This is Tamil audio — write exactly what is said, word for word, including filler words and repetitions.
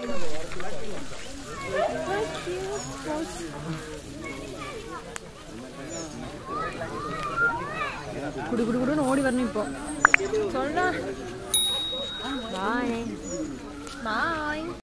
குடு குடு குடுன்னு ஓடி வரணும் இப்போ. சொல்றா பாய் பாய்.